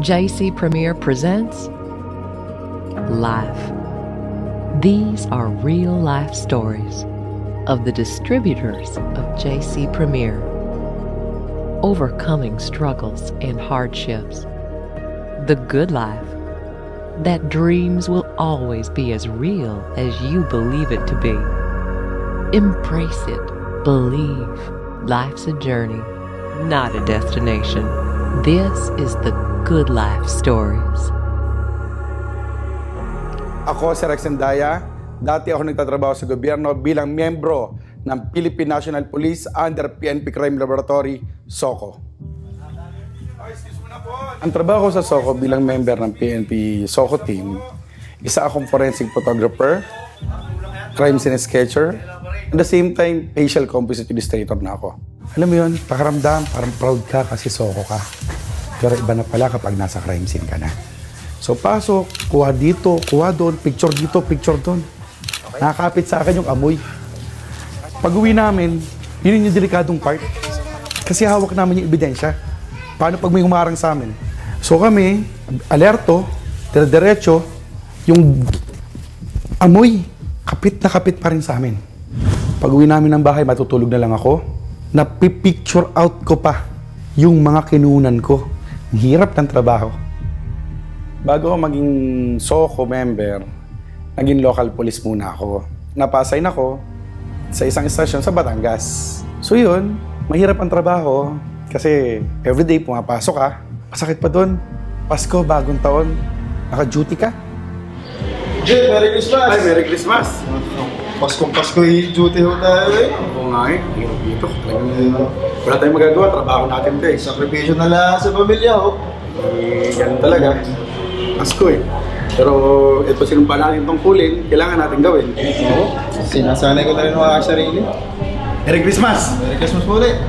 JC Premier presents Life. These are real-life stories of the distributors of JC Premier, overcoming struggles and hardships. The good life, that dreams will always be as real as you believe it to be. Embrace it. Believe. Life's a journey, not a destination. This is the Good Life Stories. Ako si Endaya. Dati ako nagtatrabaho sa gobyerno bilang miyembro ng Philippine National Police under PNP Crime Laboratory, SOCO. Ang trabaho ko sa SOCO bilang member ng PNP SOCO team, isa akong forensic photographer, crime scene sketcher, at the same time, facial composite illustrator na ako. Alam mo yun, pakaramdam, parang proud ka kasi SOCO ka. Pero iba na pala kapag nasa crime scene ka na. So pasok, kuha dito, kuha doon, picture dito, picture doon. Nakakapit sa akin yung amoy. Pag uwi namin, yun yung delikadong part. Kasi hawak namin yung ebidensya. Paano pag may humarang sa amin? So kami, alerto, dire-diretso, yung amoy, kapit na kapit pa rin sa amin. Pag uwi namin ng bahay, matutulog na lang ako. Napipicture out ko pa yung mga kinunan ko. Ang hirap ng trabaho. Bago ako maging SOCO member, naging local police muna ako. Napa-assign ako sa isang estasyon sa Batangas. So yun, mahirap ang trabaho kasi everyday pumapasok ka. Masakit pa doon. Pasko, bagong taon, naka-duty ka. Jay, Merry Christmas! Ay, Merry Christmas! Paskong-Pasko yung duty ho tayo eh. Oo nga eh, hirap dito. Wala tayong magagawa, trabaho natin ito eh. Sakripisyo na lang sa pamilya ho. Ganun talaga. Pasko eh. Pero ito sinumpa natin itong kulin, kailangan natin gawin. Oo. Sinasanay ko na rin mga sarili. Merry Christmas! Merry Christmas po ulit!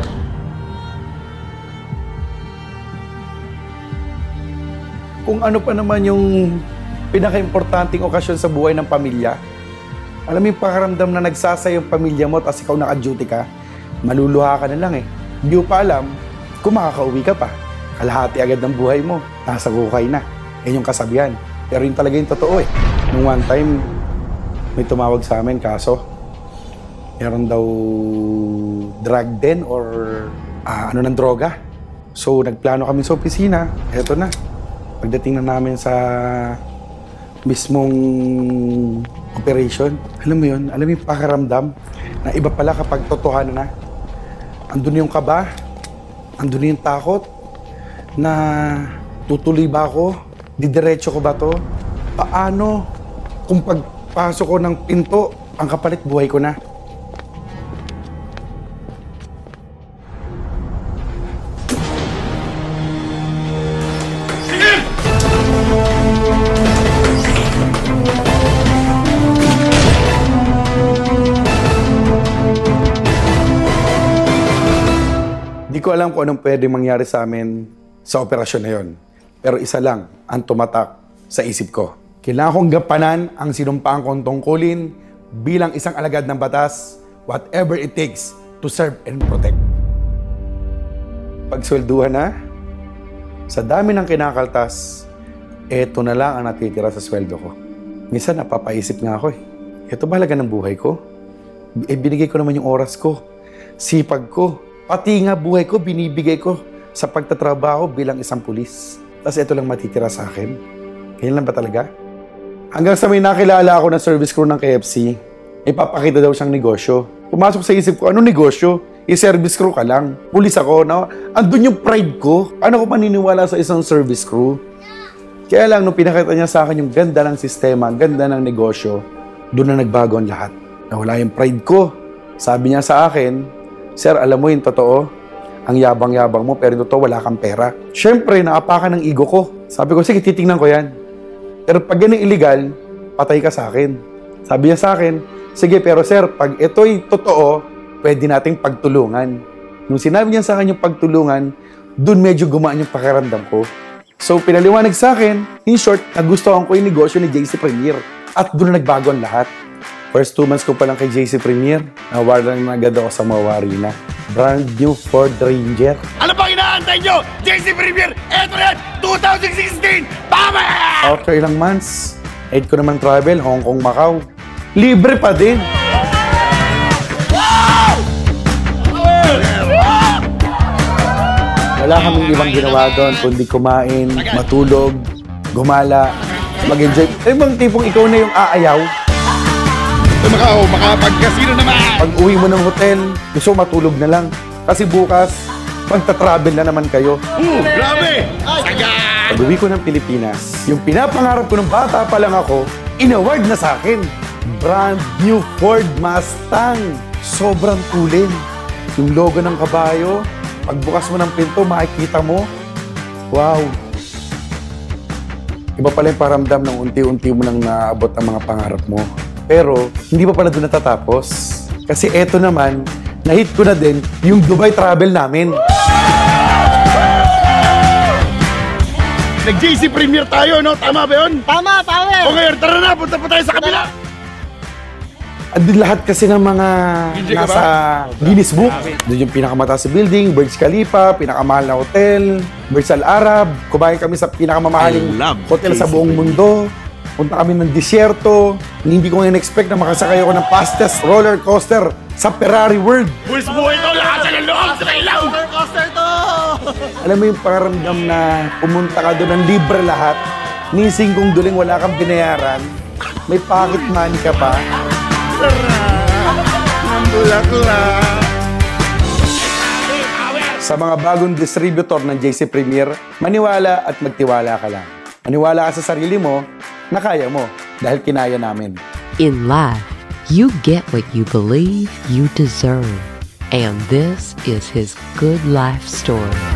Kung ano pa naman yung pinaka-importanting okasyon sa buhay ng pamilya, alam mo yung pakaramdam na nagsasaya yung pamilya mo at ikaw naka-duty ka, maluluha ka na lang eh. Hindi mo pa alam kung makakauwi ka pa. Kalahati agad ng buhay mo, nasa gukay na. Yan yung kasabihan. Pero yun talaga yung totoo eh. Nung one time, may tumawag sa amin kaso meron daw drug den or ng droga. So nagplano kami sa opisina, eto na. Pagdating na namin sa mismong operation, alam mo yun, alam mo yung pakaramdam na iba pala kapag totohanan na. Andun yung kaba, andun yung takot na tutuloy ba ako, didiretso ko ba to? Paano kung pagpasok ko ng pinto, ang kapalit buhay ko na? Hindi ko alam kung anong pwede mangyari sa amin sa operasyon na yon. Pero isa lang ang tumatak sa isip ko. Kailangan kong gampanan ang sinumpaan kong tungkulin bilang isang alagad ng batas, whatever it takes to serve and protect. Pagswelduhan na, sa dami ng kinakaltas, eto na lang ang natitira sa sweldo ko. Minsan napapaisip nga ako eh, eto ba halaga ng buhay ko? Binigay ko naman yung oras ko, sipag ko, pati nga buhay ko, binibigay ko sa pagtatrabaho bilang isang pulis. Tapos ito lang matitira sa akin. Ganyan lang ba talaga? Hanggang sa may nakilala ako ng service crew ng KFC, ipapakita daw siyang negosyo. Pumasok sa isip ko, anong negosyo? I-service crew ka lang. Pulis ako, no? Andun yung pride ko. Ano ko maniniwala sa isang service crew? Kaya lang, nung pinakita niya sa akin yung ganda ng sistema, ganda ng negosyo, doon na nagbago ang lahat. Nawala yung pride ko. Sabi niya sa akin, Sir, alam mo yung totoo, ang yabang-yabang mo, pero totoo, wala kang pera. Siyempre, naapakan ng ego ko. Sabi ko, sige, titingnan ko yan. Pero pag yan ang illegal, patay ka sa akin. Sabi niya sa akin, sige, pero sir, pag ito'y totoo, pwede nating pagtulungan. Nung sinabi niya sa akin yung pagtulungan, dun medyo gumaan yung pakiramdam ko. So, pinaliwanag sa akin, in short, nagustuhan ko yung negosyo ni JC Premier. At dun na nagbago ang lahat. First 2 months ko pa lang kay JC Premier, nawalan na agad ako sa Mawari na. Brand new Ford Ranger. Ano pang inaantay nyo? JC Premier, eto na yan! 2016! Bama! After ilang months, 8 ko naman travel, Hong Kong, Macau. Libre pa din. Wala kaming ibang ginawa doon, kundi kumain, matulog, gumala, mag-enjoy. Eh, bang tipong ikaw na yung aayaw? Macau, makapagkasino naman! Pag uwi mo ng hotel, gusto mo matulog na lang. Kasi bukas, magta-travel na naman kayo. Grabe! Saga! Pag uwi ko ng Pilipinas, yung pinapangarap ko ng bata pa lang ako, in-award na sa akin. Brand new Ford Mustang. Sobrang kulin. Yung logo ng kabayo, pagbukas mo ng pinto, makikita mo. Wow! Iba pala yung paramdam ng unti-unti mo nang naabot ang mga pangarap mo. Pero, hindi pa pala doon natatapos. Kasi eto naman, na-hit ko na din yung Dubai travel namin. Nag-JC Premier tayo, no? Tama ba yun? Tama, power! O ngayon, tara na, punta pa tayo sa kabila! Andun lahat kasi ng mga Hindi ka nasa Guinness Book. Doon yung pinakamataas na building, Burj Khalifa, pinakamahal na hotel, Burj Al Arab. Kumain kami sa pinakamamahaling I love hotel sa JC buong mundo. Punta kami ng disyerto. Hindi ko ngayon expect na makasakay ako ng fastest roller coaster sa Ferrari World. Buwis buhay ito, lakasan ng loob sa kailaw! Roller coaster to! Alam mo yung pakiramdam na pumunta ka doon ng libre lahat. Nising kong duling wala kang binayaran. May pocket money ka pa. Ang bulaklak! Sa mga bagong distributor ng JC Premier, maniwala at magtiwala ka lang. Maniwala ka sa sarili mo na kaya mo dahil kinaya namin. In life, you get what you believe you deserve. And this is his good life story.